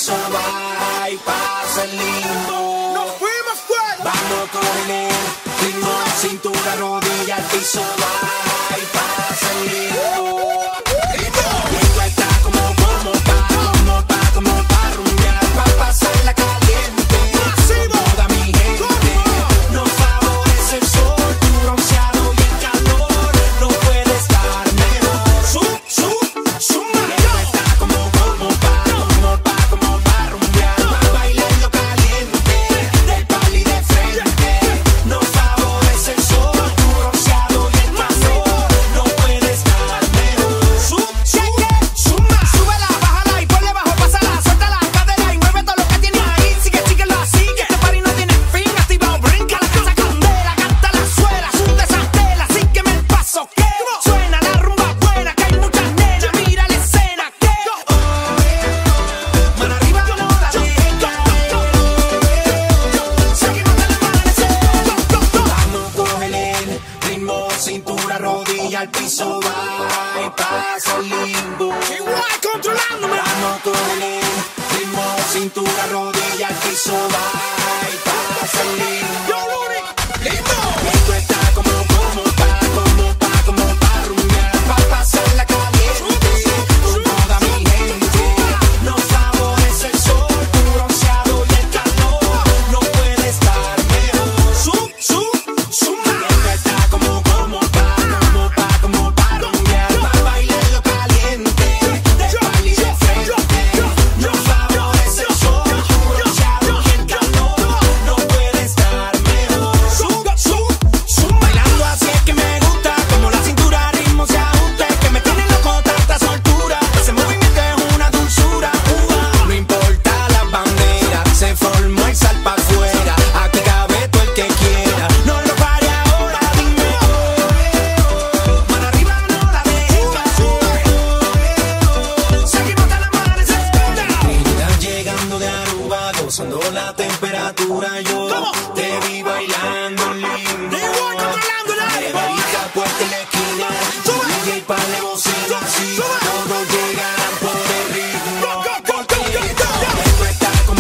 piso va y pasa el limbo. ¡Nos fuimos fuera! Vamos con el ritmo, cintura, rodilla, al piso va y pasa el limbo. Esto está como pa' rumbear, pa' pasarla caliente. Con toda mi gente, nos favorece el sol, tu bronceado y el calor. No puede estar mejor. Suma. Esto está como pa' rumbear, pa' bailando caliente, del pali de frente. Nos favorece el sol, tu bronceado y el calor. No puede estar mejor. Suma. Súbela, bájala y ponle bajo, pásala, suelta la cadera y mueve todo lo que tienes ahí. Síguelo así, que este party no tiene fin. Activado, brinca la casa candela, canta la suela, sunde esas telas, sígueme el paso que suena la rumba buena, que hay muchas nenas, mira la escena que mano arriba no la dejes caer. Seguimos del amanecer. Vamos con el ritmo, cintura, rodilla, al piso va y pasa el limbo. Igual controlándome. Vamos con el ritmo, cintura, rodilla, al piso va y pasa el limbo. Yo, Luni, listo. Esto está como pa' rumbear, pa' pasarla caliente. Con toda mi gente, nos favorece el sol, tu bronceado y el calor. No puede estar mejor. Suma. Esto está como pa' rumbear, pa' bailarlo caliente, del pali de frente. Nos favorece el sol, tu bronceado y el calor. No puede estar mejor. Bailando así es que me gusta, como la cintura ritmo se ajuste, que me tiene loco tanta soltura, ese movimiento es una dulzura. No importa la bandera, se formó el sal pa' afuera. Aquí cabe todo el que quiera. No lo pare ahora, dime mano arriba no la dejes caer. Seguimos del amanecer. Trinidad llegando de Aruba, gozando la temperatura. Yo te vi bailando lindo. Igual controlando el aire. Neverita puesta en la esquina, DJ pa' la bocina, así todos llegan por el ritmo. Esto está como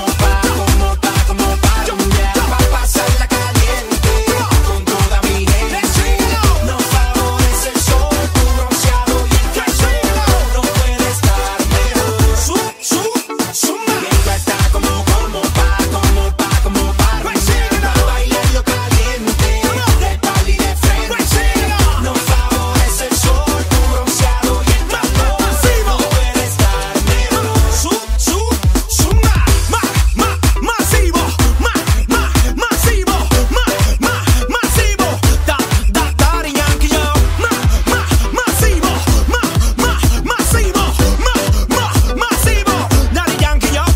pa' rumbear, pa' pasarla caliente. Con toda mi gente, nos favorece el sol, tu bronceado y el calor. No puede estar mejor. Suma. Esto está como pa' rumbear, pa' bailarlo caliente, del pali de frente. Nos favorece el sol, tu bronceado y el calor. No puede estar mejor. Suma. Masivo. Masivo. Daddy Yankee, yo. Masivo. Masivo. Daddy Yankee, yo.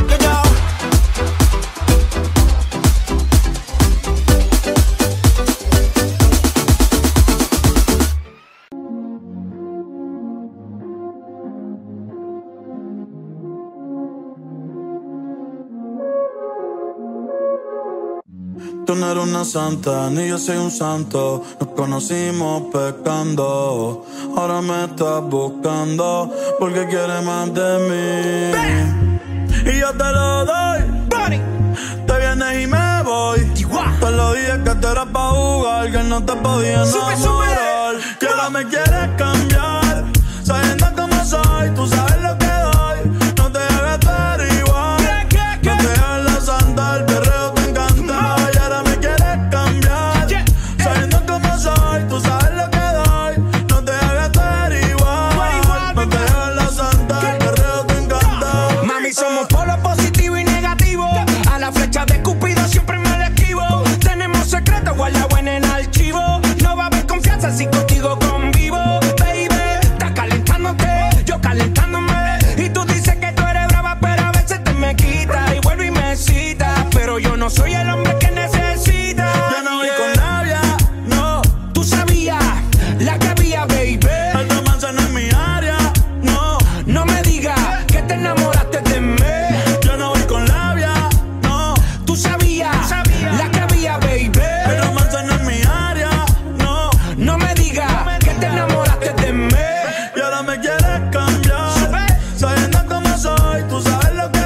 Tú no eres una santa, ni yo soy un santo. Nos conocimos pecando. Ahora me estás buscando porque quieres más de mí. Y yo te lo doy. Bunny. Te vienes y me voy. Te lo dije que te era pa' jugar, que no te podía enamorar. Que ahora me quieres cambiar, sabiendo cómo soy. Tú sabes lo que doy. No te hagas estar igual. No te hagas la santa, el perreo te encanta. Y ahora me quieres cambiar, sabiendo cómo soy. Tú sabes lo que doy. No te hagas estar igual. No te hagas la santa, el perreo te encanta. Mami, somos polos positivo y negativo. A la flecha de Cupido siempre me la esquivo. Tenemos secretos guardados en el archivo. No va a haber confianza si contigo convivo. Baby, estás calentándote, yo calentándome. Y tú dices que tú eres brava, pero a veces te me quitas y vuelve y me cita. Pero yo no soy el hombre que necesita. Yo no voy con rabia, no. Tú sabías la que había, baby. El romance no es mi área, no. No me digas que te enamoraste de mí. Yo no voy con labia, no. Tú sabías la que había, baby. El romance no es mi área, no. No me digas que te enamoraste de mí. Y ahora me quieres cambiar, sabiendo cómo soy. Tú sabes lo que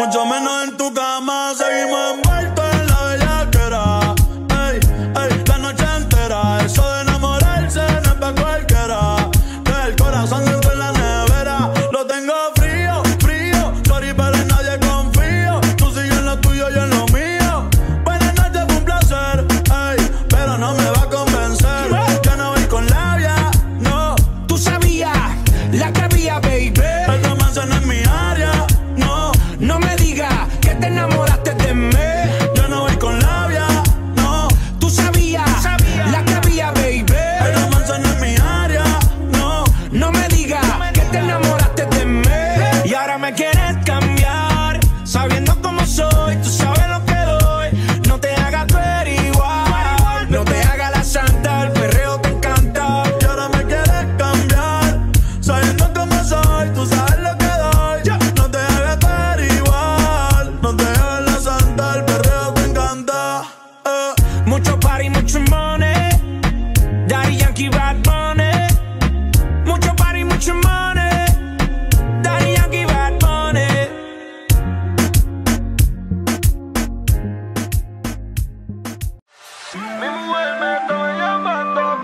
mucho menos en tu cama. Seguimos envueltos en la bellaquera. Ey, ey, la noche entera. Eso de enamorarse no es pa' cualquiera. Que el corazón dentro en la nevera. Lo tengo frío, frío. Sorry, pero en nadie confío. Tú sigues en lo tuyo y en lo mío. Buenas noches, fue un placer. Ey, pero no me va a convencer. Yo no voy con labia, no. Tú sabías la que había, baby. El romance no es mi área, no. No me digas que te enamoraste de mí. Yo no voy con labia, no. Tú sabías la que había, baby. El romance no es mi área, no. No me digas que te enamoraste de mí. Y ahora me quieres cambiar, sabiendo cómo soy. Tú sabes lo que doy. No te hagas ver igual. No te hagas la santa, el perreo te encanta. Y ahora me quieres cambiar, sabiendo cómo soy. Tú sabes lo que doy. No te hagas ver igual. No te hagas la santa, el perreo te encanta. Mucho party, mucho money. Daddy Yankee, Bad Bunny. Mucho party, mucho money. Daddy Yankee, Bad Bunny. Mi mujer me está llamando.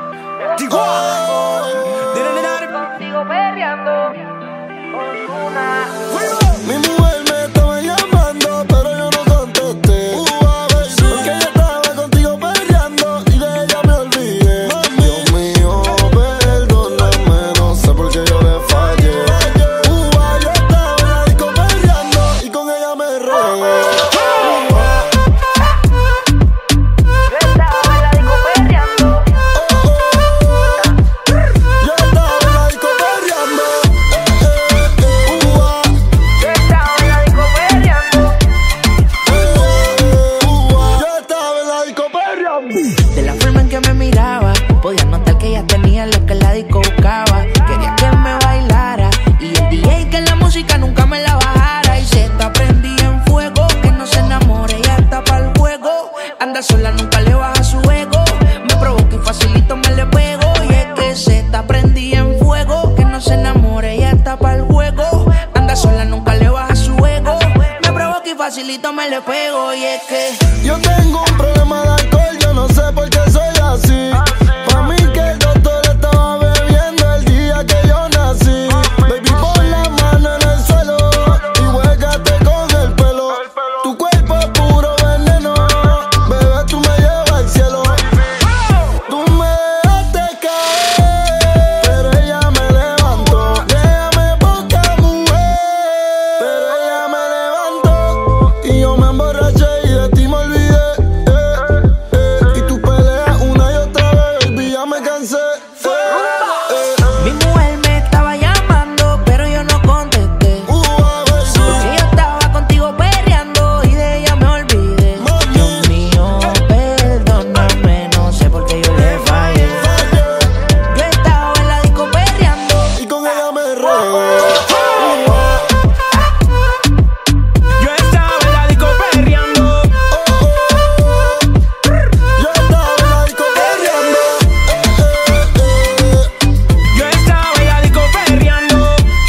Contigo perreando con una. Mi mujer me estaba llamando, pero yo no contesté. Porque ella estaba contigo peleando y de ella me olvidé. Dios mío, perdóname, no sé por qué yo le fallé. Yo estaba en la disco peleando y con ella me regué. Yo estaba en la disco perreando. Yo estaba en la disco peleando. Yo estaba en la disco perreando. Yo estaba en la disco peleando. De la forma en que me miraba, podía notar que ella tenía lo que la disco buscaba. Quería que me bailara y el DJ que la música nunca me la bajara. Y se está prendida en fuego, que no se enamore, ella está pa'l juego. Anda sola, nunca le baja su ego. Me provoca y facilito me le pego. Y es que se está prendida en fuego, que no se enamore, ella está pa'l juego. Anda sola, nunca le baja su ego. Me provoca y facilito me le pego. Y es que Yo tengo un problema de alcohol, yo no sé por qué soy así. Pa' mí que el doctor estaba bebiendo el día que yo nací. Baby, pon la mano en el suelo y huégate con el pelo. Tu cuerpo es puro veneno, bebé, tú me llevas al cielo. Tú me dejaste caer, pero ella me levantó. Déjame poca mujer, pero ella me levantó. Y yo me emborraché y de ti me olvidé. Y tú peleas una y otra vez, baby, ya me cansé. mi mujer me estaba llamando, pero yo no contesté. Porque yo estaba contigo perreando y de ella me olvidé. Dios mío, perdóname, no sé por qué yo le fallé. Yo estaba en la disco perreando. Y con ella me regué. Yo estaba en la disco perreando. Yo estaba en la disco perreando. Yo estaba en la disco perreando.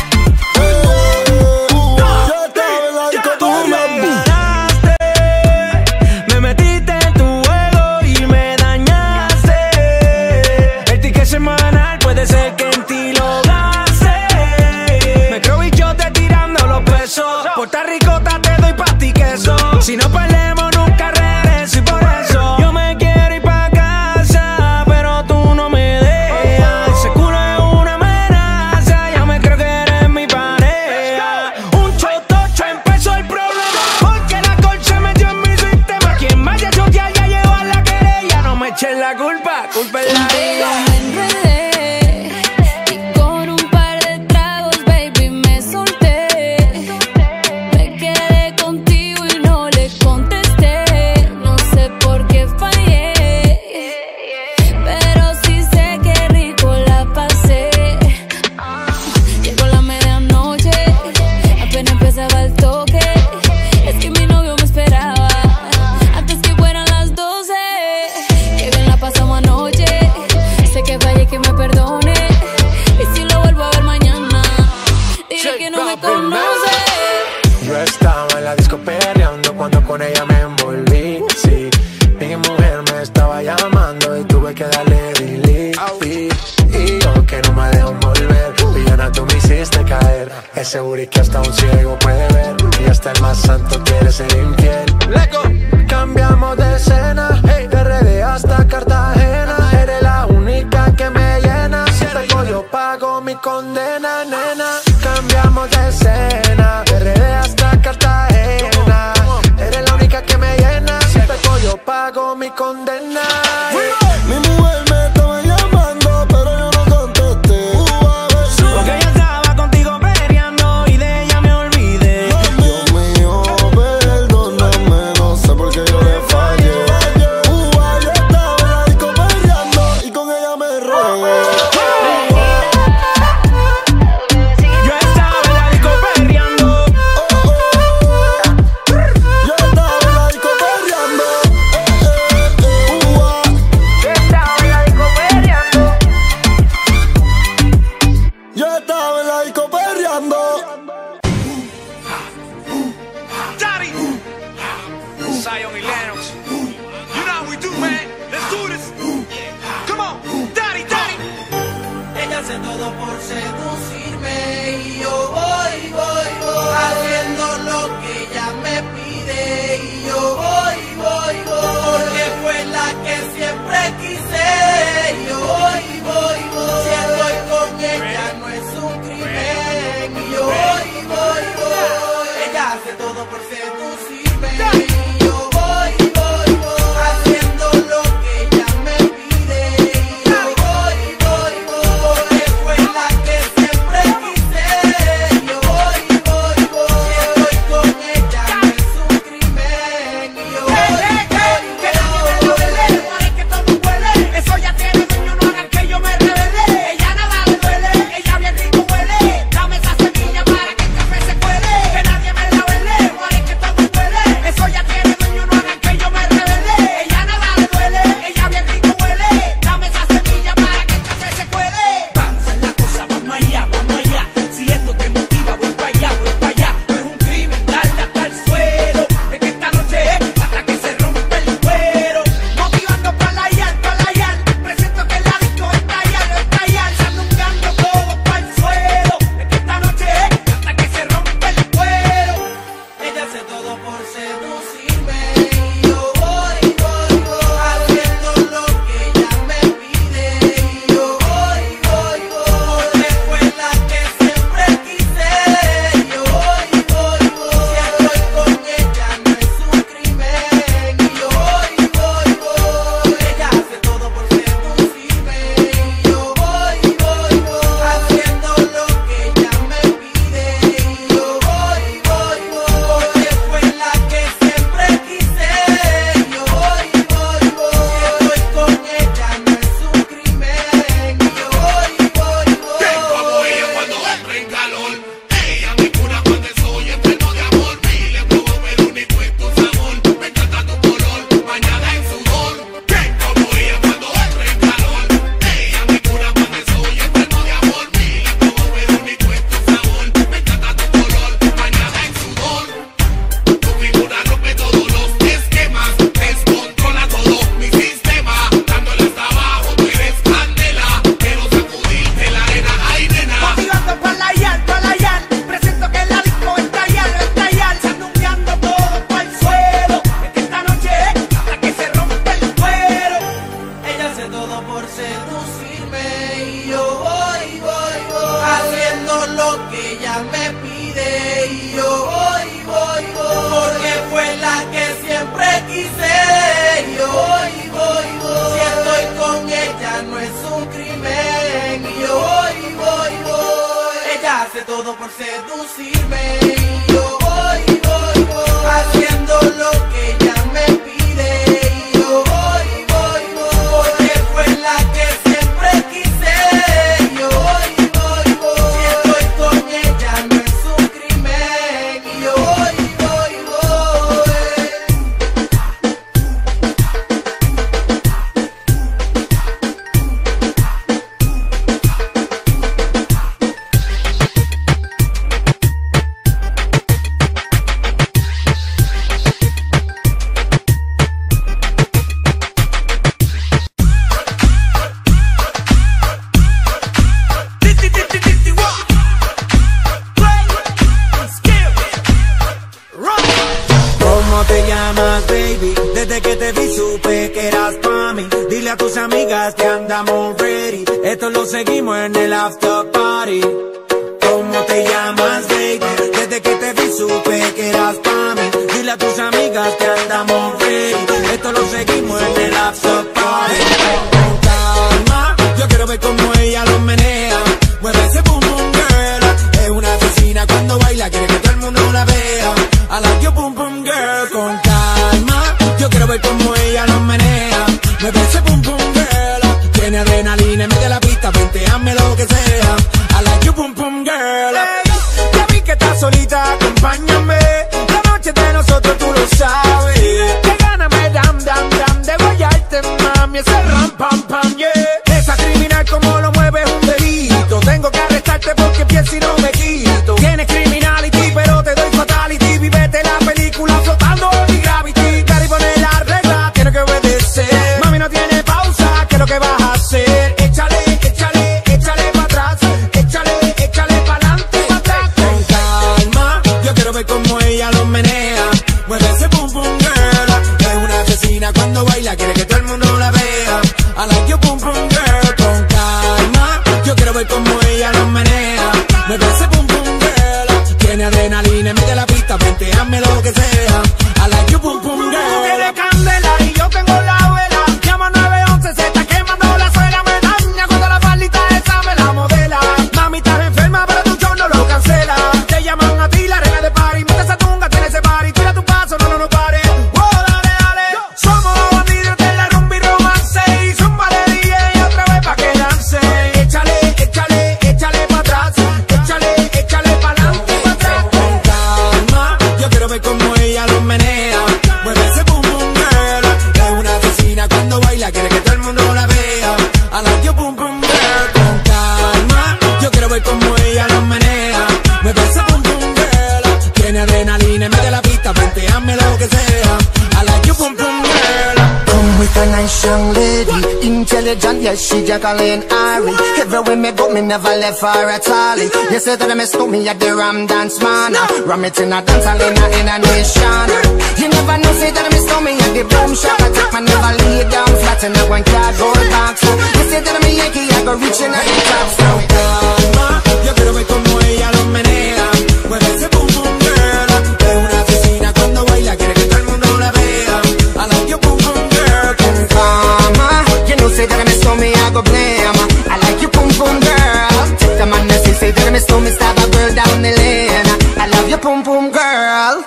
Yo estaba en la disco Tú me perreando. ganaste, me metiste en tu juego y me dañaste. El ticket semanal puede ser que en ti lo gaste. Me creo bichote tirando los pesos. Puerto Ricota te doy pa' ti queso. Si no perdemos nunca regreso y por eso yo me quiero ir pa' casa, pero tú no me dejas. Ese culo es una amenaza, ya me creo que eres mi pareja. Un chotocho empezó el problema, porque la alcohol se metió en mi sistema. Quien vaya a chotear ya llegó a la querella. No me echen la culpa, culpa es la Yo ella. me enredé y con un par de tragos, baby, me solté. Me quedé contigo y no le contesté. disco perreando cuando con ella me envolví. Sí, mi mujer me estaba llamando y tuve que darle delete. Y yo que no me dejo envolver, villana tú me hiciste caer. Ese booty que hasta un ciego puede ver, y hasta el más santo quiere ser infiel. Cambiamos de escena, hey, de RD hasta Cartagena. Eres la única que me llena, si pego yo pago mi condena, nena. Cambiamos de escena, de RD hasta Cartagena. Eres la única que me llena, si pego yo pago mi condena. Mi mujer me estaba llamando, pero yo no contesté. Porque ella estaba contigo peleando y de ella me olvidé. Dios mío, perdóname, no sé por qué yo le fallé. Yo estaba en la disco peleando y con ella me regué. Yo estaba en la disco perreando. Yo estaba en la disco peleando. Yo estaba en la disco perreando. Daddy! Zion y Lennox. You know how we do, man. Let's do this. Come on. Daddy, daddy. Ella hace todo por seducirme y yo voy, haciendo lo que ella me pide y yo voy, porque fue la que siempre quise y yo voy, si estoy con ella no es un crimen y yo voy, ella hace todo por seducirme y yo voy, haciendo lo que ella me pide y yo voy, porque fue la que siempre quise y yo voy, si estoy con ella no es un crimen y yo voy, Que nadie me la vele, muere que todo huele. Eso ya tiene dueño, no hagan que yo me revele. Ella nada le duele, ella bien rico huele. Dame esa semilla para que el café se cuele. Que nadie me la vele, muere que todo huele. Eso ya tiene dueño, no hagan que yo me revele. Ella nada le duele, ella bien rico huele. Dame esa semilla para que el café se cuele. Vamos en la cosa, vamos allá, vamos allá. Si esto te motiva, voy para allá, voy para allá. No es un crimen darle hasta el suelo. Es que esta noche es hasta que se rompe el cuero. Motivando para la yal, presento que la disco estallar, sandungando todo para el suelo. Es que esta noche es hasta que se rompe el cuero. ella hace todo por seducirme y yo voy, haciendo lo que ella me pide y yo voy, porque fue la que siempre quise y yo voy, si estoy con ella no es un crimen y yo voy, ella hace todo por seducirme y yo voy, haciendo lo que ella me pide y yo voy, porque fue la que siempre quise y yo voy, si estoy con ella no es un crimen y yo voy, Como ella cuando entra en calor, ella me cura cuando estoy enfermo de amor. Miles probó pero ni cuento sabor. Me encanta tu color, bañada en sudor. Como ella cuando entra en calor, ella me cura cuando estoy enfermo de amor. Miles probó pero ni cuento sabor. Me encanta tu color, bañada en sudor. Tu figura rompe todos los esquemas, descontrola todo mi sistema. Dándole hasta abajo, tú eres candela. Quiero sacudirte la arena, ay nena. Motivando para la yal, presento que la disco estallar, sandungueando todo para el suelo. Es que esta noche es hasta que se rompe el cuero. ella hace todo por seducirme y yo voy, haciendo lo que ella me pide y yo voy, porque fue la que siempre quise y yo voy, si estoy con ella no es un crimen y yo voy, ella hace todo por seducirme y yo voy, haciendo lo que ella me pide y yo voy, porque fue la que siempre quise y yo voy, si estoy con ella no es un crimen y yo voy. supe que eras pa' mí. Dile a tus amigas que andamos ready. Esto lo seguimos en el after party. ¿Cómo te llamas, baby? Desde que te vi supe que eras pa' mí. Dile a tus amigas que andamos ready. Esto lo seguimos en el after party. Con calma, yo quiero ver cómo ella lo menea. Mueve ese boom boom girl. Es una asesina cuando baila, quiere que todo el mundo la vea. I like your boom boom girl. Con calma, yo quiero ver cómo ella lo menea. Mueve ese boom boom girl. Tiene adrenalina en medio de la pista, venteame lo que sea. I like your boom boom girl. Hey, ya vi que estás solita, acompáñame. La noche de nosotros tú lo sabes. Que gana me dam de guayarte, mami. Ese ram pam pam, yeah. Esa criminal como lo mueve es un delito. Tengo que arrestarte porque pienso y no me quito. Tienes criminality, pero te doy fatality. Vivete la película flotando en mi gravity. Cari pone la regla, tiene que obedecer. Mami no tiene pausa, ¿qué es lo que vas a hacer? Échale, échale, échale pa' atrás. Échale, échale pa'lante, pa' atrás. Con calma, yo quiero ver cómo ella lo menea. Mueve ese boom boom girl. Es una asesina cuando baila, quiere que todo el mundo la vea. I like your boom boom girl. Con calma, yo quiero ver cómo ella lo menea. Mueve ese boom boom girl. Tiene adrenalina en medio de la pista, venteame lo que sea. I like your boom boom girl. Tú tienes candela y yo tengo la vela. Llama 911, se está quemando la suela. Me daña cuando la faldita esa me la modela. Mami, estás enferma, pero tu show no lo cancela. Te llaman a ti, la reina de party. Mete esa tunga, tiene ese party. Tira tu paso, no pare. Oh, dale, dale. Somos bandidos de la rumba y romance. Y zumba de DJ otra vez pa' que dance. Échale, échale, échale pa' atrás. Échale, échale pa'lante, pa' atrás. Con calma, yo quiero ver cómo ella lo menea. Mueve ese boom boom girl. Es una asesina cuando baila, quiere que todo el mundo la vea. I like your boom boom girl. Con calma, yo quiero ver cómo ella lo menea. Mueve ese boom boom girl. Tiene adrenalina en medio de la pista, venteame lo que sea. I like your boom boom girl. Come with a nice young lady, intelligent, yes, she Jacqueline Ari. Everywhere me go, me never left her at all. You say that I miss me at the Ram Dance Man. Ram it in a dance hall in a nation. You never know, say that I miss me at the Boom Shop. I take my never lay down flat in a one cardboard box. You say that I'm a Yankee, I go reaching at the top. So Calma, yo quiero ver cómo ella lo menea. Mueve ese boom boom girl. Es una asesina cuando baila, quiere que todo el mundo la vea. I like your boom boom girl. Con Mama, you know, say that I miss me, I go blame. I like you, boom boom girl. Take the man that say that I miss me, stab a girl down the lane. I love you, boom boom girl.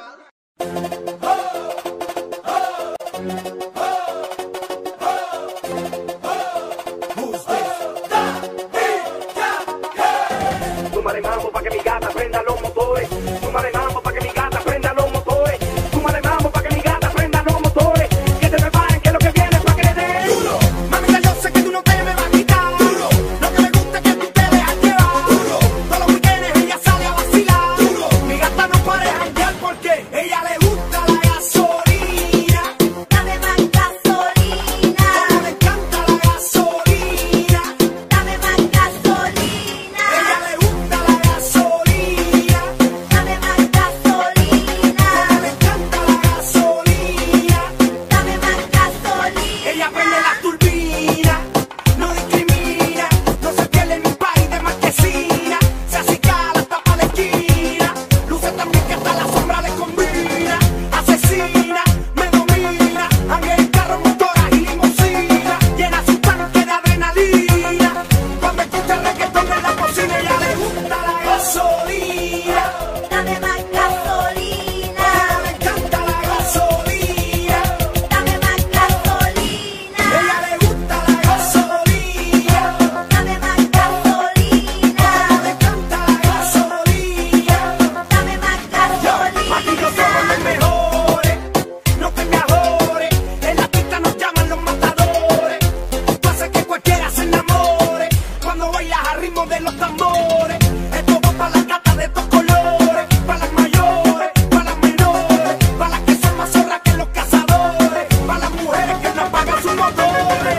Súmale mambo pa' que mi gata prenda los motores. Súmale mambo pa' que mi gata prenda los motores. Súmale mambo pa' que mi gata prenda los motores. Que te preparen que lo que viene es pa' que le den. Mamita, yo sé que tú no te me vas a quitar. Lo que me gusta es que tú te dejas llevar. Todos los weekends ella sale a vacilar. Mi gata no para de janguear porque ella le gusta la gasolina. Dame más gasolina, Como le encanta la gasolina. dame más gasolina, Ella le gusta la gasolina. dame más gasolina, Como le encanta la gasolina. dame más gasolina. Ella prende la turbina, no discrimina, no se pierde en un país de marquesina. Se acicala hasta pa' la esquina, luce también que hasta la sombra le combina. Asesina, me domina, anda en carro, motoras y limusina. Llena su tanque de adrenalina, cuando escucha reggaetón en la cocina. Ella le gusta la gasolina, Dame más gasolina, le encanta la gasolina. dame más gasolina, Ella le gusta la gasolina. dame más gasolina, Le encanta la gasolina. dame más gasolina. Aquí no somos los mejores, no te me adores. En la pista nos llaman los matadores. Tú haces que cualquiera se enamore cuando bailas al ritmo de los tambores. Esto va para las gatas de estos colores, para las mayores, para las menores, para las que son más zorras que los cazadores, para las mujeres que no apagan sus motores.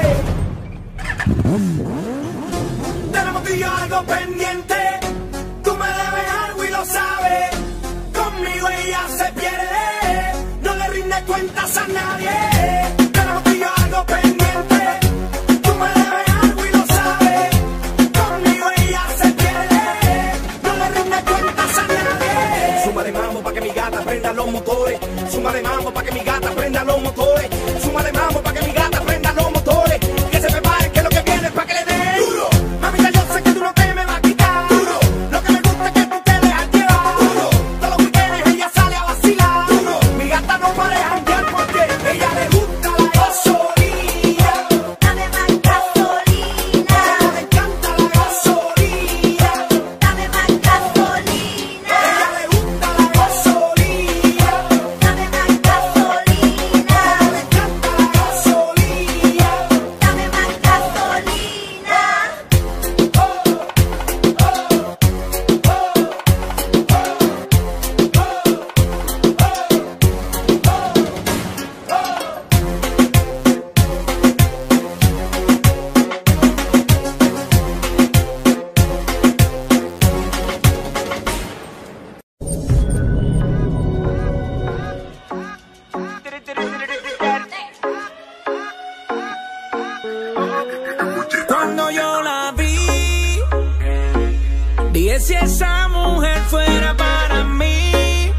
Tenemos tú y yo algo pendiente. Tú me debes algo y lo sabes. Conmigo ella se pierde. No le rinde cuentas a nadie. los motores. Súmale mambo pa' que mi gata prenda los motores. Súmale mambo pa' que mi gata prenda los motores. Que se preparen que lo que viene es pa' que le den duro. Mamita, yo sé que tú no te me vas a quitar duro. Lo que me gusta es que tú te dejas llevar duro. Todos los weekends ella sale a vacilar duro. Mi gata no para de janguear porque ella le gusta la gasolina. Dame más gasolina. Le encanta la gasolina. Dame más gasolina. Ella le gusta la gasolina. Dame más gasolina. Le encanta la gasolina. Dame más gasolina. Cuando yo la vi, dije si esa mujer fuera para mí.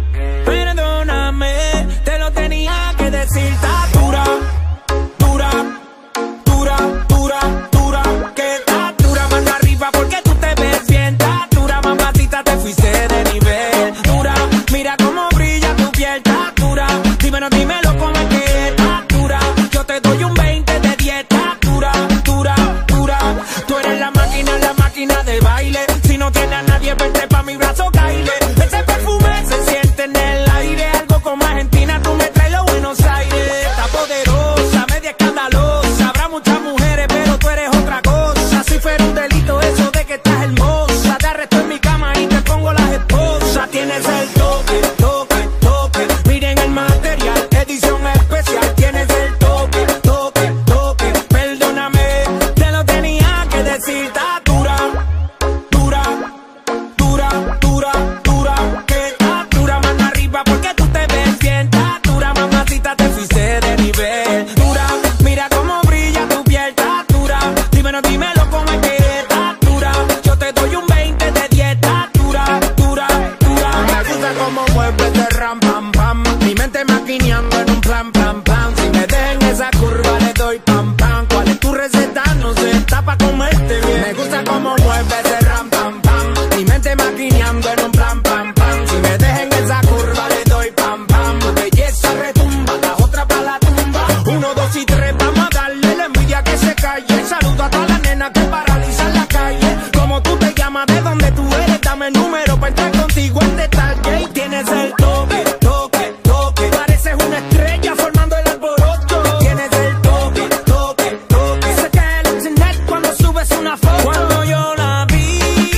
Perdóname, te lo tenía que decir. Está dura, dura, dura, dura, dura. Que está dura, mano arriba porque tú te ves bien. Está dura, mamacita, te fuiste de nivel. Dura, mira cómo brilla tu piel. Está dura, dímelo cómo es que está dura. Yo te doy un 20 de 10. Está dura, dura, dura. Tú eres la máquina de baile. Si no tienes a nadie, vente pa' mi brazo, caile. Ese perfume se siente en el aire. Algo como Argentina, tú me traes los Buenos Aires. Está poderosa, media escandalosa. Habrá muchas mujeres, pero tú eres otra cosa. Si fuera un delito eso de que estás hermosa, te arresto en mi cama y te pongo las esposas. Tienes el toque, toque, toque. Miren el material, edición especial. Tienes el toque, toque, toque. Perdóname, te lo tenía que decir. Está dura, dura, dura, dura, dura. Que está dura, mano arriba porque tú te ves bien. Está dura, mamacita, te fuiste de nivel. Dura, mira cómo brilla tu piel. Está dura, dímelo cómo es que está dura. Yo te doy un 20 de 10. Está dura, dura, dura. Me gusta cómo mueves de ram, pam, pam. Mi mente maquineando en un plan, plan, plan. Si me dejan esa curva le doy pam, pam. ¿Cuál es tu receta? No sé, está pa' comerte bien. Me gusta cómo mueves de ram, pam, pam. Mi mente maquineando en un plan, pam, pam. Si me dejan esa curva le doy pam, pam. Tu belleza retumba, la otra pa' la tumba. 1, 2 y 3, vamos a darle la envidia que se calle. Saludo a todas las nenas que paralizan la calle. Como tú te llamas, de dónde tú eres, dame el número pa' entrar contigo en detalle. Y tienes el toque, toque, toque. Pareces una estrella formando el alboroto. Tienes el toque, toque, toque. Se cae el internet cuando subes una foto. Cuando yo la vi,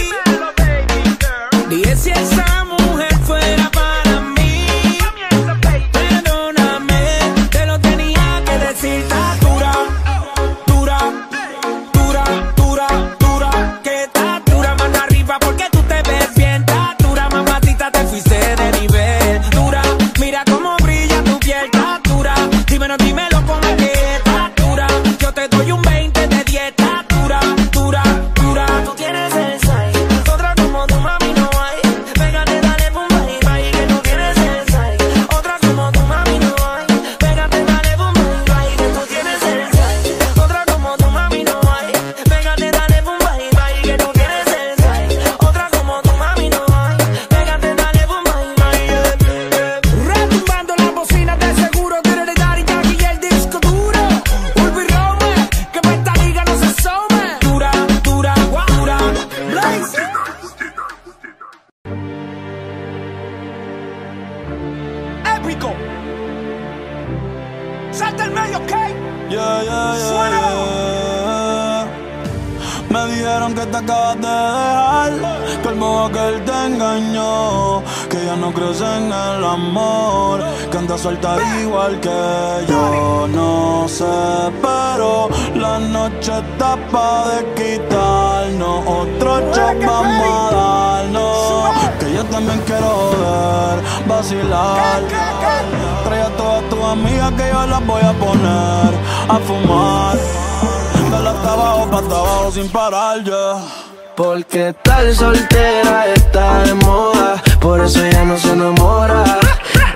dije si esa mujer fuera para mí. Perdóname, te lo tenía que decir. Está dura, dura, dura, dura, dura. Que está dura, mano arriba porque tú te ves bien. Está dura, mamacita, te fuiste de nivel. Dura, mira cómo brilla tu piel. Está dura, dímelo cómo es que está dura. Yo te doy un 20 de 10. Está dura, dura, dura. Tú tienes el size, otra como tu mami no hay. Pégate, dale pum, bye, bye, que tú tienes el size. Otra como tu mami no hay. Pégate, dale pum, bye, bye, que tú tienes el size. Otra como tu mami no hay. Pégate, dale pum, bye, bye, que tú tienes el size. Otra como tu mami no hay. Pégate, dale pum, bye, bye. Retumbando las bocinas de seguro. Tiene Daddy Yankee y el disco duro. Urbi Rome, que pa' esta liga no se some. Dura, dura, dura. Blaze. Épico. Salta el medio, ¿ok? Yeah, yeah, Suena. yeah. Me dijeron que te acabas de dejar, que el modo que él te engañó, que ya no crees en el amor, que andas suelta igual que yo. No sé, pero la noche está pa' de quitarnos. Otro shot vamos a darnos, que yo también quiero joder, vacilar. Trae a todas tus amigas que yo las voy a poner a fumar. Dale hasta abajo sin parar, yeah. Porque tal soltera está de moda, por eso ella no se enamora.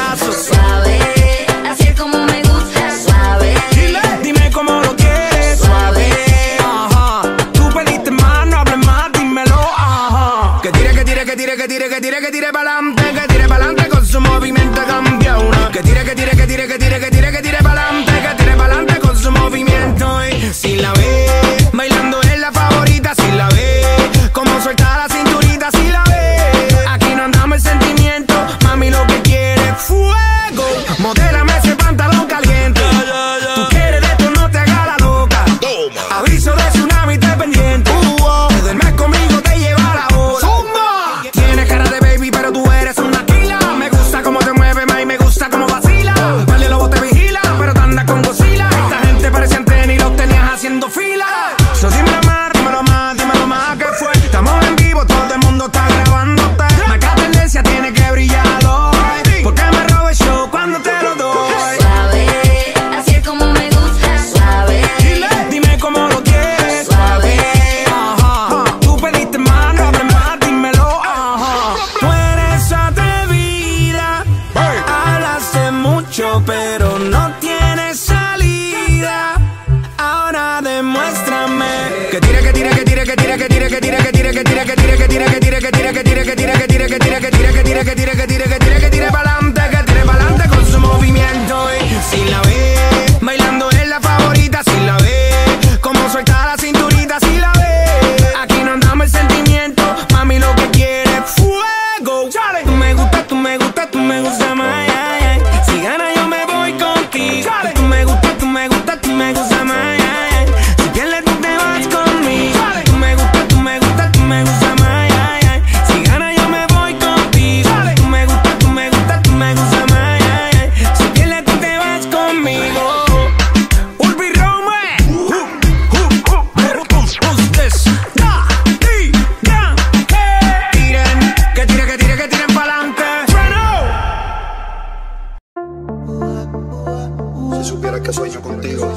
que sueño contigo.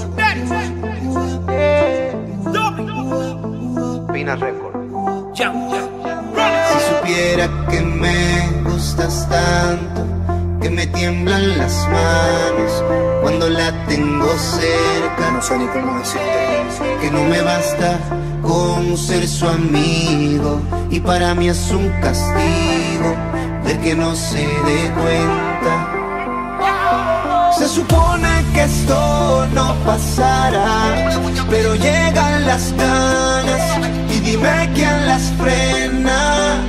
Pina Record. Si supiera que me gustas tanto, que me tiemblan las manos cuando la tengo cerca. No sé ni cómo decirte. Que no me basta con ser su amigo, y para mí es un castigo ver que no se dé cuenta. Se supone que esto no pasará, pero llegan las ganas y dime quién las frena.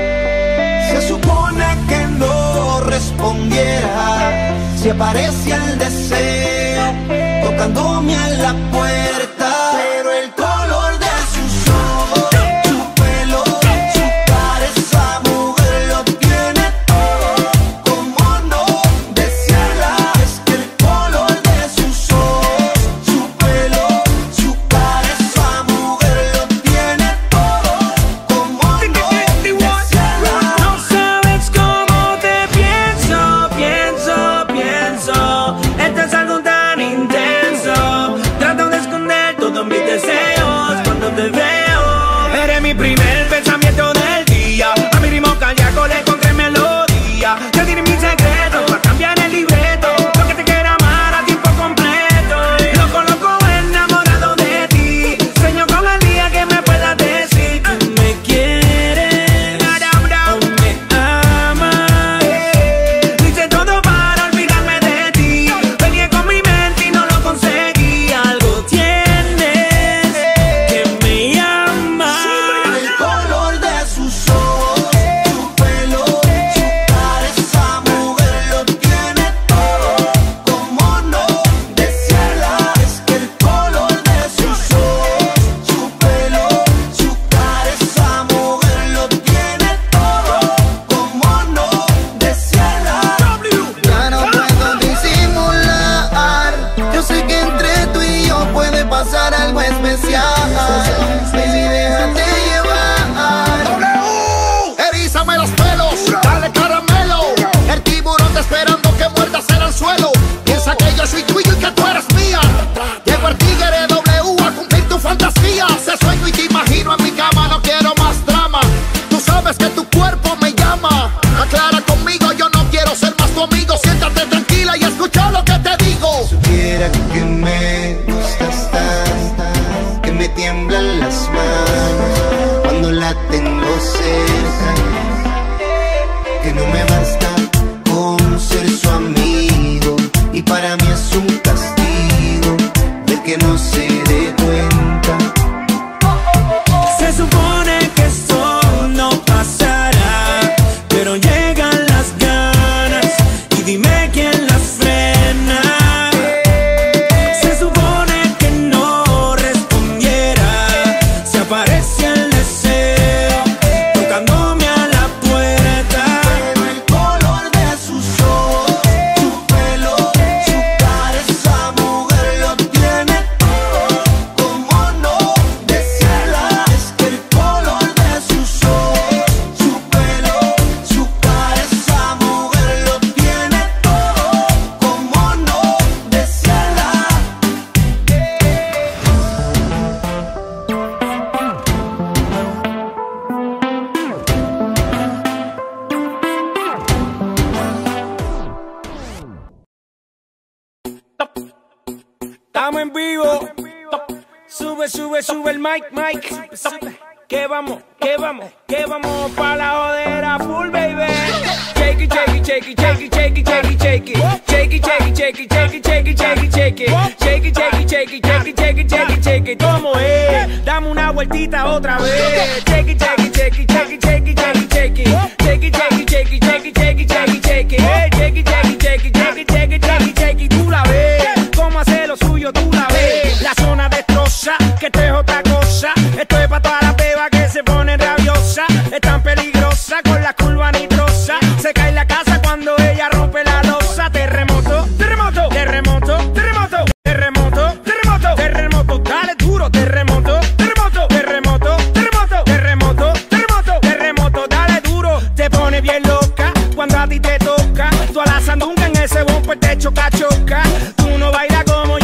Se supone que no respondiera si aparece el deseo tocándome a la puerta, pero el color de sus ojos, su pelo, su cara, esa mujer lo tiene todo. Como no decirla, es que el color de sus ojos, su pelo, su cara, esa mujer lo tiene todo. Como no decirla. No sabes cómo te pienso, pienso, pienso. Esto es algo tan intenso. Trato de esconder todos mis deseos cuando te veo. Eres mi primer pensamiento del día. A mi ritmo cardíaco le encontré melodía. Ya tienes mis secretos para cambiar el libreto. Lo que te quiera amar a tiempo completo. Loco, loco, enamorado de ti. Sueño con el día que me puedas decir tú me quieres o me amas. Hice todo para olvidarme de ti. Peleé con mi mente y no lo conseguí. Algo tienes que me llama. El color de sus ojos, su pelo, su cara, esa mujer lo tiene todo. Como no decirla, es que el color de sus ojos, su pelo, su cara, esa mujer lo tiene todo. Como no decirla. Ya no puedo disimular. Yo sé que entre tú y yo puede pasar algo especial. Baby, déjate llevar. Erízame los pelos, dale caramelo. El tiburón te esperando que muerdas en el suelo. Piensa que yo soy tuyo y que tú eres mía. Llego el tigre W a cumplir tu fantasía. Te sueño y te imagino en mi cama, no quiero más drama. Tú sabes que tu cuerpo me llama. Aclara conmigo, yo no quiero ser más tu amigo. Siéntate tranquila y escucha lo que te digo. Supiera que me gustas tanto, que me tiemblan las manos cuando la tengo cerca. Que no me basta con ser su amigo, y para mí es un castigo de que no se dé cuenta. Se supone que esto no pasará, pero llegan las ganas y dime quién las frena. Se supone que no respondiera si aparece el deseo tocándome a la puerta. Pero el color de sus ojos, su pelo, su cara, esa mujer lo tiene todo. Como no decirla, es que el color de sus ojos, su pelo, su cara, esa mujer lo tiene todo. Como no decirla. Estamos en vivo. Sube, sube, sube el mic, mic. Que vamos, que vamos, que vamos pa' la jodera full, baby. Shake it, shake it, shake it, shake it, shake it, shake it, shake it. Shake it, shake it, shake it, shake it, shake it, shake it, shake it. Shake it, shake it, shake it, shake it, shake it, shake it, shake it. ¿Cómo es? Dame una vueltita otra vez. Shake it, shake it, shake it, shake it, shake it, shake it, shake it. Shake it, shake it, shake it, shake it, shake it, shake it, shake it. Shake it, shake it, shake it, shake it, shake it, shake it, shake it. Tú la ves, cómo hace lo suyo, tú la ves. La zona destroza, que esto es otra cosa. Esto es pa' todas las bebas que se ponen rabiosas. Es tan peligrosa con la curva nitrosa. Se cae la casa cuando ella rompe la losa. Terremoto, terremoto, terremoto, terremoto, terremoto, terremoto, terremoto. Dale duro, terremoto, terremoto, terremoto, terremoto, terremoto, terremoto, terremoto. Dale duro, te pone bien loca cuando a ti te toca. Tú a la sandunga en ese bumper te choca, choca. Tú no bailas como yo.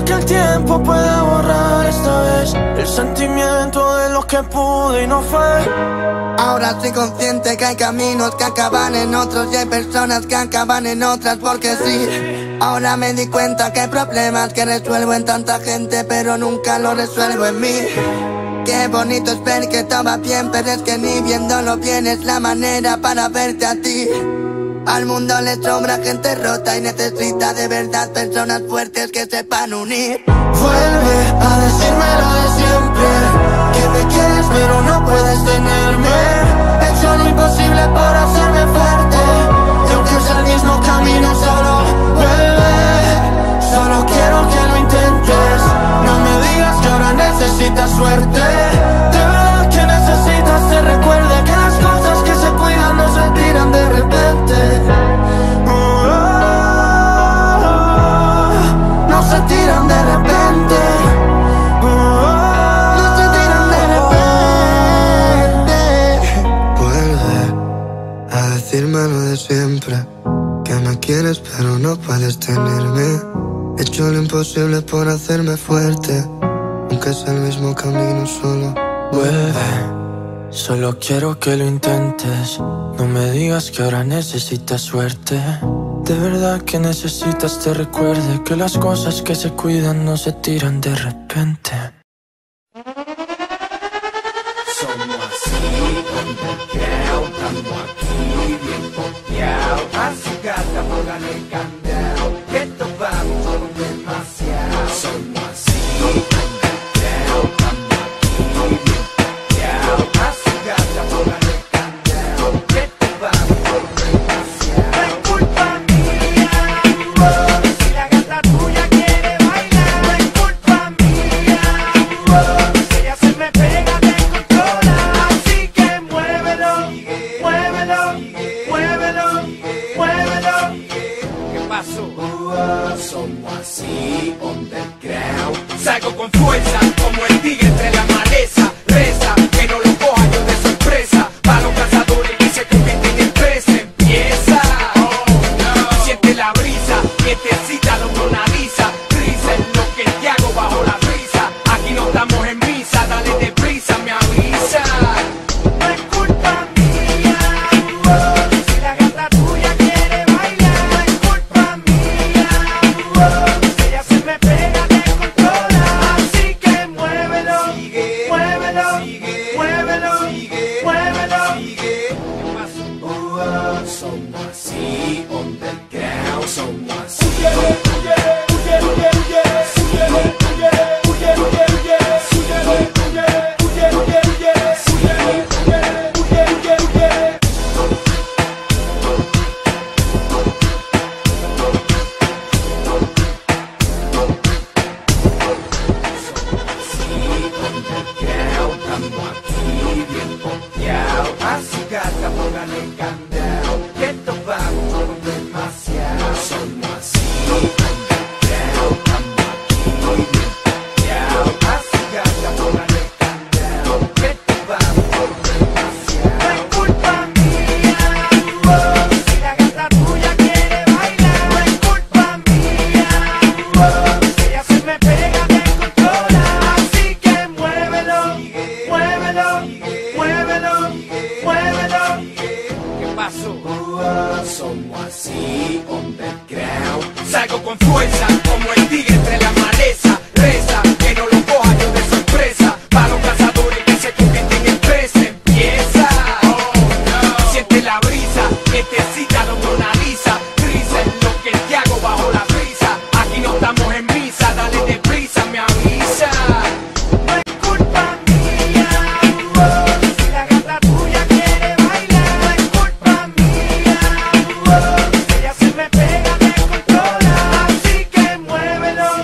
lo que el tiempo puede borrar esta vez, el sentimiento de lo que pude y no fue. Ahora estoy consciente que hay caminos que acaban en otros y hay personas que acaban en otras porque sí. Ahora me di cuenta que hay problemas que resuelvo en tanta gente pero nunca lo resuelvo en mí. Qué bonito es ver que todo va bien, pero es que ni viéndolo bien es la manera para verte a ti. Al mundo le sobra gente rota y necesita de verdad personas fuertes que sepan unir. Vuelve a decirme lo de siempre, que me quieres pero no puedes tenerme. He hecho lo imposible por hacerme fuerte, y aunque es el mismo camino solo vuelve. Solo quiero que lo intentes, no me digas que ahora necesitas suerte. De verdad que necesitas te recuerde que las cosas que se cuidan no se tiran de repente. No se tiran de repente. No se tiran de repente. Vuelve a decirme lo de siempre, que me quieres pero no puedes tenerme. He hecho lo imposible por hacerme fuerte, aunque es el mismo camino solo. Vuelve, solo quiero que lo intentes. No me digas que ahora necesitas suerte. De verdad que necesitas te recuerde que las cosas que se cuidan no se tiran de repente. Somos así, underground, estamos aquí bien pompeados. A su gata póngale candado, que esto vamos con demasiado. Somos así, underground, estamos aquí bien pompeados. A su gata póngale candado, que esto vamos con demasiado. No es culpa mía, si la gata tuya quiere bailar. No es culpa mía, si ella se me pega te controla. Así que muévelo, muévelo, muévelo, muévelo. ¿Qué pasó? Somos así, underground. Salgo con fuerza, como el tigre entre la maleza. Reza, que no lo coja yo de sorpresa. Pa' los cazadores que se convierten en presa. Empieza, siente la brisa, quietecita lo analiza. Risa es lo que te hago bajo la risa. Aquí no estamos en misa, dale deprisa, me avisa. No es culpa mía, si la gata tuya quiere bailar. No es culpa mía, si ella se me pega te controla. Así que muévelo, muévelo, muévelo, muévelo. ¿Qué pasó? Somos así, underground, somos así. Estamos aquí bien pompeados. A su gata póngale candado, que esto vamos con demasiado. Somos así, underground, estamos aquí bien pompeados. A su gata póngale candado, que esto vamos con demasiado. No es culpa mía, si la gata tuya quiere bailar. No es culpa mía, si ella se me pega te controla. Así que muévelo, muévelo, muévelo, muévelo. ¿Qué pasó? Somos así, underground. Salgo con fuerza, como el tigre entre la maleza. Reza, que no lo coja yo de sorpresa. Pa' los cazadores que se convierten en presa. Empieza, siente la brisa, quietecita lo analiza. Risa es lo que te hago bajo la risa. Aquí no estamos en misa, dale deprisa, me avisa. No es culpa mía, si la gata tuya quiere bailar. No es culpa mía, si ella se me pega te controla. Así que muévelo,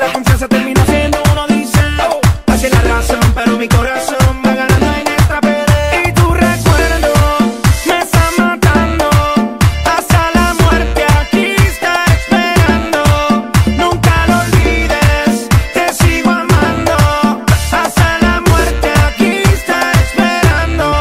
la confianza termina siendo uno dice así es la razón, pero mi corazón va ganando en esta pelea. Y tu recuerdo me está matando, hasta la muerte aquí está esperando. Nunca lo olvides, te sigo amando, hasta la muerte aquí está esperando.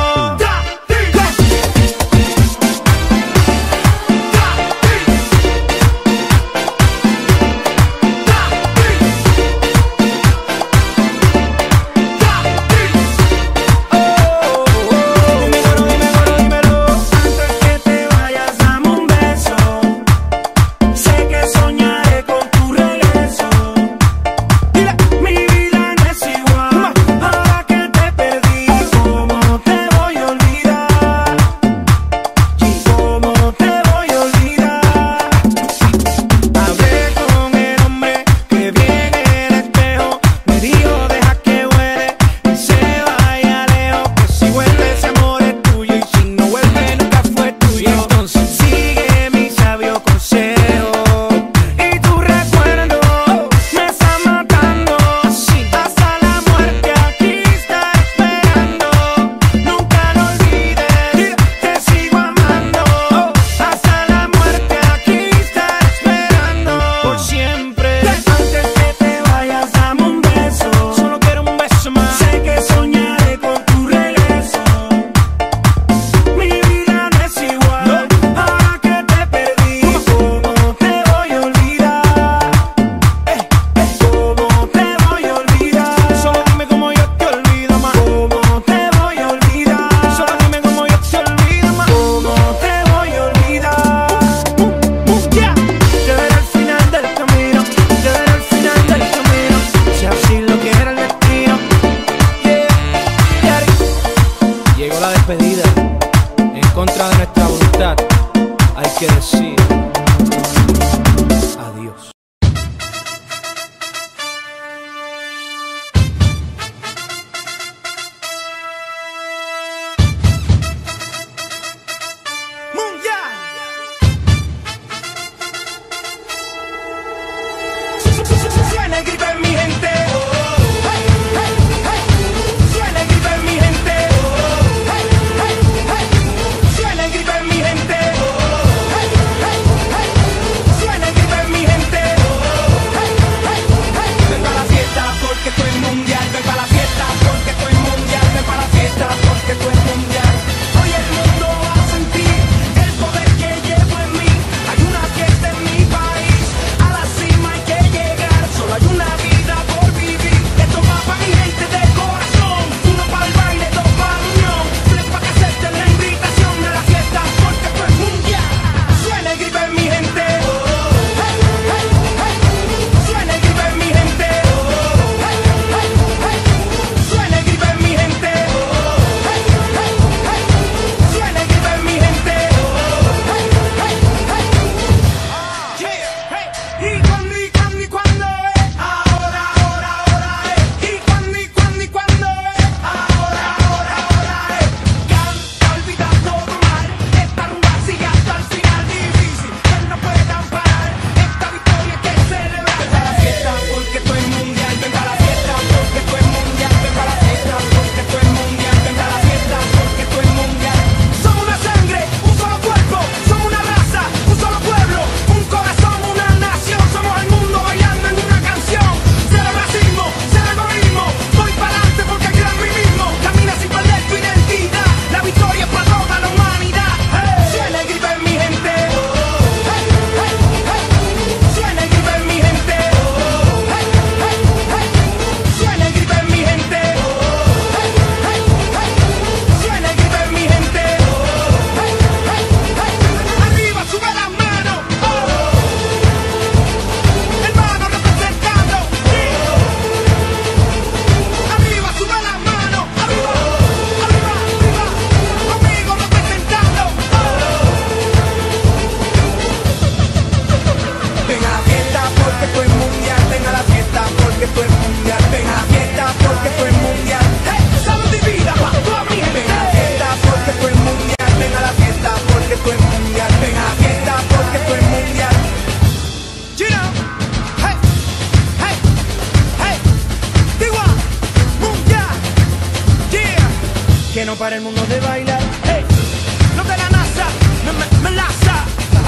no para el mundo de bailar. Hey, los de la NASA, me laza.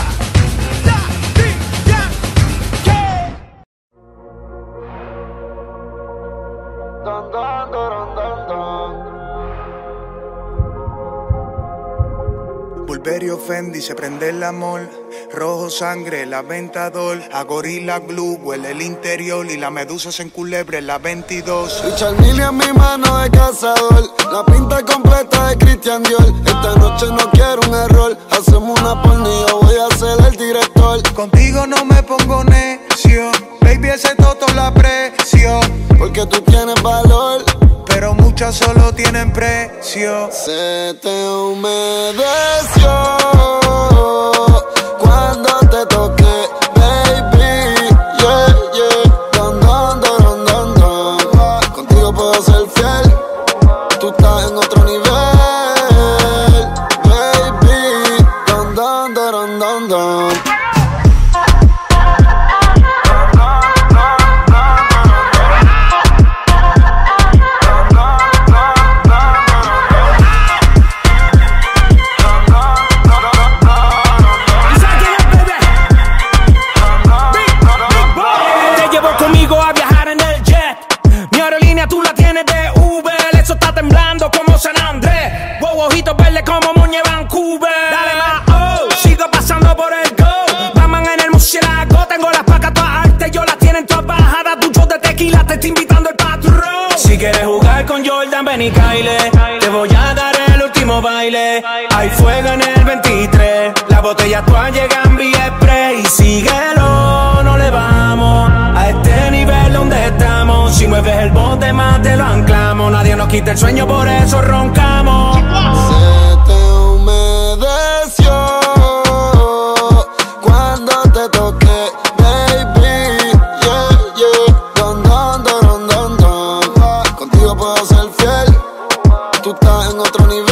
Burberry Fendi, se prende el amor. Rojo sangre, la Ventador. A Gorilla Glue, huele el interior. Y la medusa se enculebre en la 22. Richard Mille en mi mano de cazador. La pinta completa de Christian Dior. Esta noche no quiero un error. Hacemos una porno y yo voy a ser el director. Contigo no me pongo necio. Baby, ese toto la aprecio. Porque tú tienes valor, pero muchas solo tienen precio. Se te humedeció cuando te toqué, baby. Yeah, yeah. Don, don, don, don, don. Contigo puedo ser fiel. Tú estás en otro nivel, baby. Don, don, don, don, don. Ven y Kyle, te voy a dar el último baile. Hay fuego en el 23, las botellas todas llegan vía spray. Y síguelo, no le vamos a este nivel donde estamos. Si mueves el bote más te lo anclamos. Nadie nos quita el sueño, por eso roncamos. Se te humedeció cuando te toqué, baby. Yeah, yeah. Don, don, don, don, don. Contigo puedo ser fiel. Tú estás en otro nivel,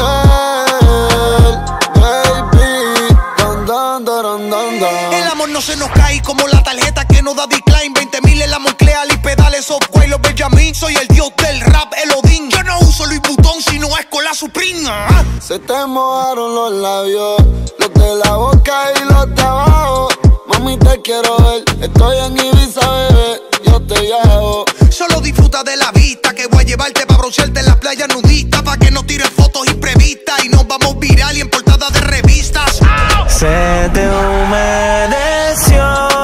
baby. Don, don, don, don, don. El amor no se nos cae como la tarjeta que nos da decline. 20.000 en la Moncler y pedales software. Los Benjamin, soy el dios del rap, el Odín. Yo no uso Louis Vuitton si no es con la Supreme. Se te mojaron los labios, los de la boca y los de abajo. Mami, te quiero ver, estoy en Ibiza, bebé, yo te llevo. Solo disfruta de la vista, que voy a llevarte pa' broncearte en la playa nudista, pa' que no tires fotos imprevistas y nos vamos viral y en portada de revistas. Se te humedeció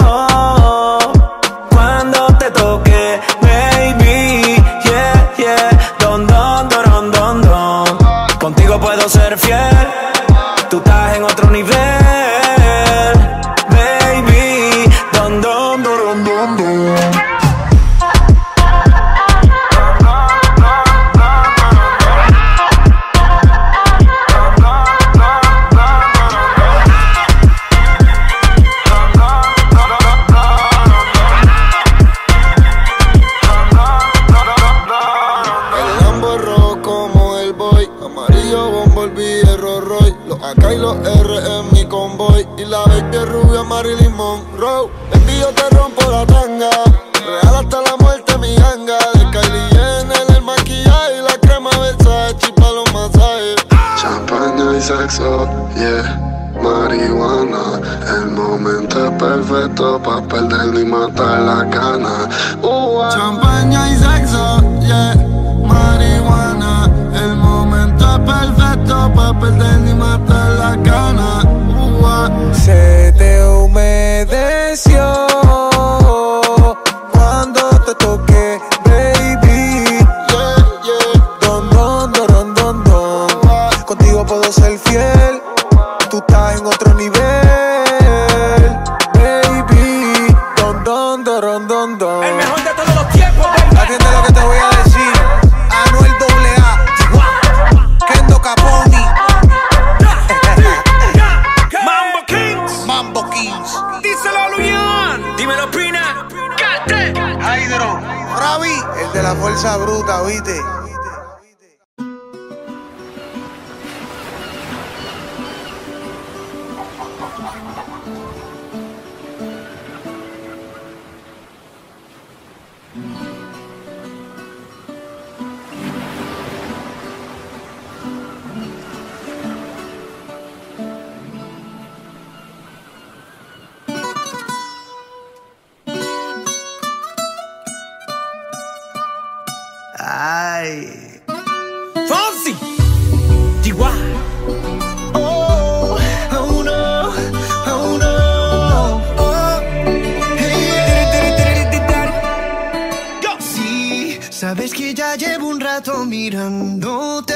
cuando te toqué, baby. Yeah, yeah. Don, don, don, don, don. Contigo puedo ser fiel. Tú estás en otro nivel, baby. Don, don, don, don, don. Acá hay los R en mi convoy. Y la baby es rubia Marilyn Monroe. Baby, yo te rompo la tanga. Real hasta la muerte mi ganga. De Kylie Jenner el maquillaje y la crema Versace pa' los masajes. Champaña y sexo, yeah. Marihuana, el momento es perfecto pa' perder y matar la gana. Champaña y sexo, yeah. Marihuana, el momento es perfecto pa' perder y matar la gana. Se te humedeció cuando te toqué, baby. Yeah, yeah. Don, don, don, don, don. Contigo puedo ser fiel. Tú estás en otro nivel, baby. Don, don, don, don, don. El mejor de todos los tiempos, baby. Atiende lo que te voy a decir. Anuel AA, Kendo Caponi. Mambo Kings. Díselo, Luyan. Dímelo, Pina. Hydro. Ravi. El de la fuerza bruta, ¿viste? Ay. Fonsi, Chihuahua. Oh, oh no, oh no. Oh, hey. Sí, sabes que ya llevo un rato mirándote.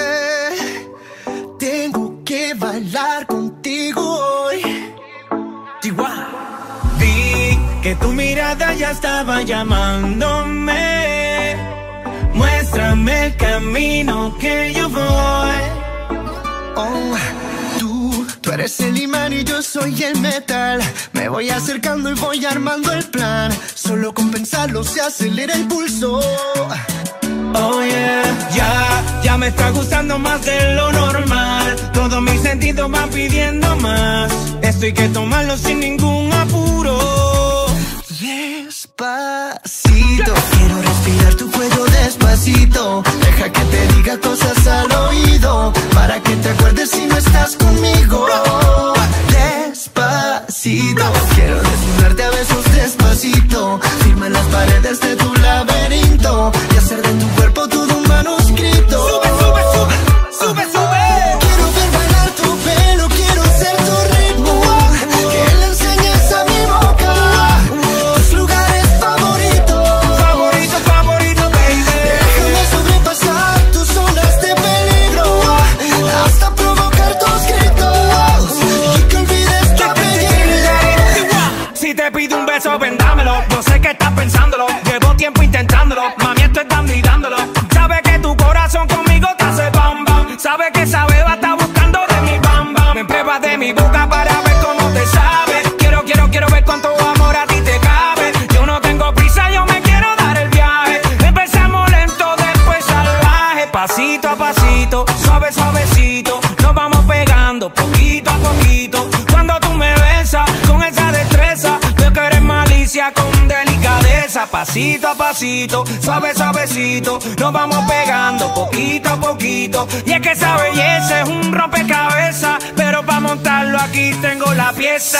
Tengo que bailar contigo hoy. Chihuahua. Vi que tu mirada ya estaba llamándome. Muéstrame el camino que yo voy. Oh, tú eres el imán y yo soy el metal. Me voy acercando y voy armando el plan. Solo con pensarlo se acelera el pulso. Oh yeah, ya me está gustando más de lo normal. Todos mis sentidos van pidiendo más. Esto hay que tomarlo sin ningún apuro. Despacito, quiero respirar tu cuello despacito. Deja que te diga cosas al oído, para que te acuerdes si no estás conmigo. Despacito, quiero desnudarte a besos despacito. Firma en las paredes de tu laberinto y hacer de tu cuerpo todo un manuscrito. Sube, sube, sube, sube, sube. Quiero ver bailar tu pelo, quiero ser tu ritmo. Que le enseñes a mi boca tus lugares favoritos. Favorito, favorito, baby. Déjame sobrepasar tus zonas de peligro, hasta provocar tus gritos y que olvides tu apellido. Si te pido un beso, vendámelo. Yo sé que estás pensándolo. Llevo tiempo intentándolo. Mami, esto están mirándolo. Sabe que tu corazón conmigo te hace bam bam. Sabe que esa beba está buscando de mi bam bam. Me pruebas de mi boca para ver cómo te sabe. Quiero ver cuánto amor a ti te cabe. Yo no tengo prisa, yo me quiero dar el viaje. Empezamos lento, después salvaje. Pasito a pasito, suave, suavecito. Nos vamos pegando poquito a poquito. Cuando tú me besas con esa destreza, veo que eres malicia con delicadeza. Pasito a pasito, suave, suavecito. Nos vamos pegando poquito a poquito. Y es que esa belleza es un rompecabezas, pero para montarlo aquí tengo la pieza.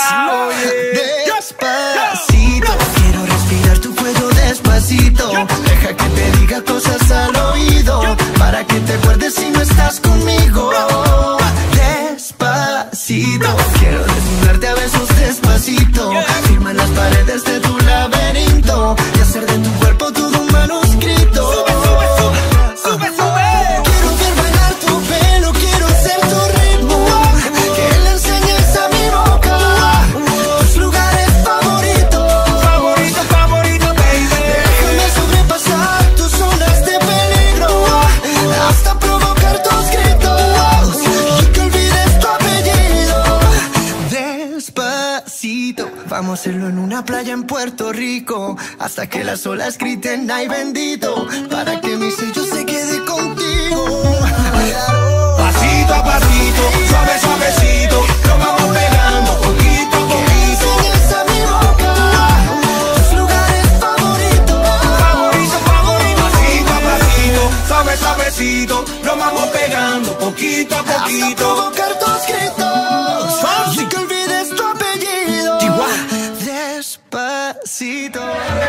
Despacito, quiero respirar tu cuello despacito. Deja que te diga cosas al oído, para que te acuerdes si no estás conmigo. Despacito, quiero desnudarte a besos despacito. Firma en las paredes de tu laberinto y hacer de tu cuerpo todo un manuscrito. Sube, sube, sube, sube, sube. Quiero ver bailar tu pelo, quiero ser tu ritmo. Que le enseñes a mi boca tus lugares favoritos. Favorito, favorito, baby. Déjame sobrepasar tus zonas de peligro, hasta provocar tus gritos y que olvides tu apellido. Despacito, vamos a hacerlo en una playa en Puerto Rico, hasta que las olas griten ay bendito, para que mi sello se quede contigo. Pasito a pasito, suave, suavecito. Nos vamos pegando poquito a poquito. Enseñas a mi boca tus lugares favoritos. Favorito, favorito. Pasito a pasito, suave, suavecito. Nos vamos pegando poquito a Hasta poquito. provocar tus gritos Fonsi. y que olvides tu apellido. Chihuahua. Despacito.